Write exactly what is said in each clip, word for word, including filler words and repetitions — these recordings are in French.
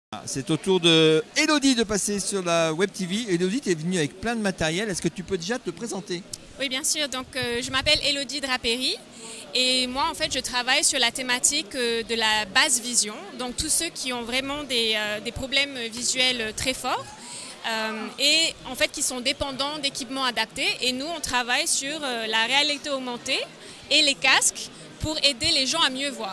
C'est au tour de Elodie de passer sur la Web T V. Elodie, tu es venue avec plein de matériel. Est-ce que tu peux déjà te présenter? Oui, bien sûr. Donc, euh, je m'appelle Elodie Drapéry et moi, en fait, je travaille sur la thématique euh, de la basse vision. Donc, tous ceux qui ont vraiment des, euh, des problèmes visuels très forts euh, et en fait qui sont dépendants d'équipements adaptés. Et nous, on travaille sur euh, la réalité augmentée et les casques pour aider les gens à mieux voir.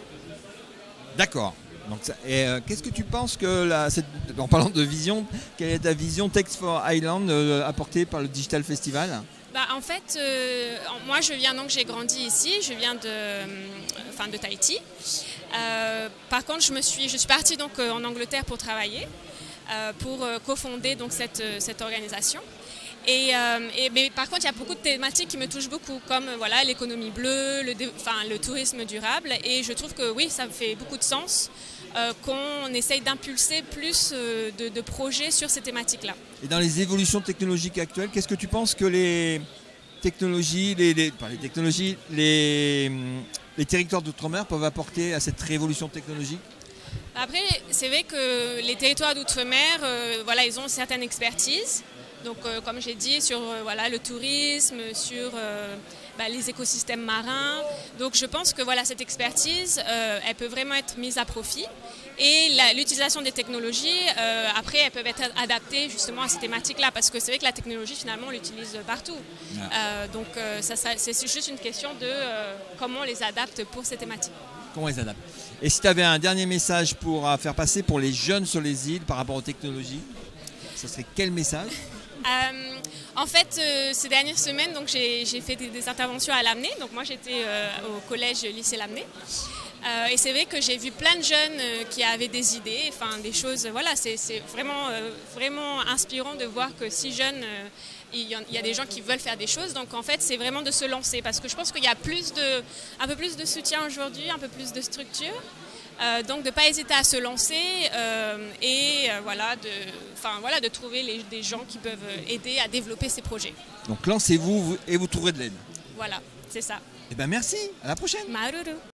D'accord. Donc, ça- et euh, qu'est-ce que tu penses que, la, cette- en parlant de vision, quelle est ta vision Text for Island euh, apportée par le Digital Festival? Bah, en fait, euh, moi je viens donc j'ai grandi ici, je viens de, euh, enfin, de Tahiti. Euh, par contre, je me suis, je suis partie donc euh, en Angleterre pour travailler, euh, pour euh, cofonder donc cette, euh, cette organisation. Et, euh, et- mais par contre, il y a beaucoup de thématiques qui me touchent beaucoup, comme euh, voilà l'économie bleue, le, dé- enfin, le tourisme durable. Et je trouve que oui, ça fait beaucoup de sens euh, qu'on essaye d'impulser plus euh, de, de projets sur ces thématiques-là. Et dans les évolutions technologiques actuelles, qu'est-ce que tu penses que les technologies, les, les- pas les technologies, les, hum, les territoires d'outre-mer peuvent apporter à cette révolution technologique? Après, c'est vrai que les territoires d'outre-mer, euh, voilà, ils ont une certaine expertise. Donc, euh, comme j'ai dit, sur euh, voilà, le tourisme, sur euh, bah, les écosystèmes marins. Donc, je pense que voilà, cette expertise, euh, elle peut vraiment être mise à profit. Et la- l'utilisation des technologies, euh, après, elles peuvent être adaptées justement à ces thématiques-là. Parce que c'est vrai que la technologie, finalement, on l'utilise partout. Ouais. Euh, donc, euh, ça, ça- c'est juste une question de euh, comment on les adapte pour ces thématiques. Comment ils adaptent? Et si tu avais un dernier message pour euh, faire passer pour les jeunes sur les îles par rapport aux technologies, ce serait quel message? Euh, en fait, euh, ces dernières semaines, donc j'ai j'ai fait des, des interventions à Lamennais. Donc moi, j'étais euh, au collège lycée Lamennais. Euh, et c'est vrai que j'ai vu plein de jeunes euh, qui avaient des idées, enfin des choses. Voilà, c'est c'est vraiment euh, vraiment inspirant de voir que si jeunes, euh, il y, en- il y a des gens qui veulent faire des choses. Donc en fait, c'est vraiment de se lancer parce que je pense qu'il y a plus de, un peu plus de soutien aujourd'hui, un peu plus de structure. Euh, donc de ne pas hésiter à se lancer euh, et euh, voilà, de, enfin, voilà, de trouver les- des gens qui peuvent aider à développer ces projets. Donc lancez-vous vous- et vous trouverez de l'aide. Voilà, c'est ça. Eh bien merci, à la prochaine. Maruru.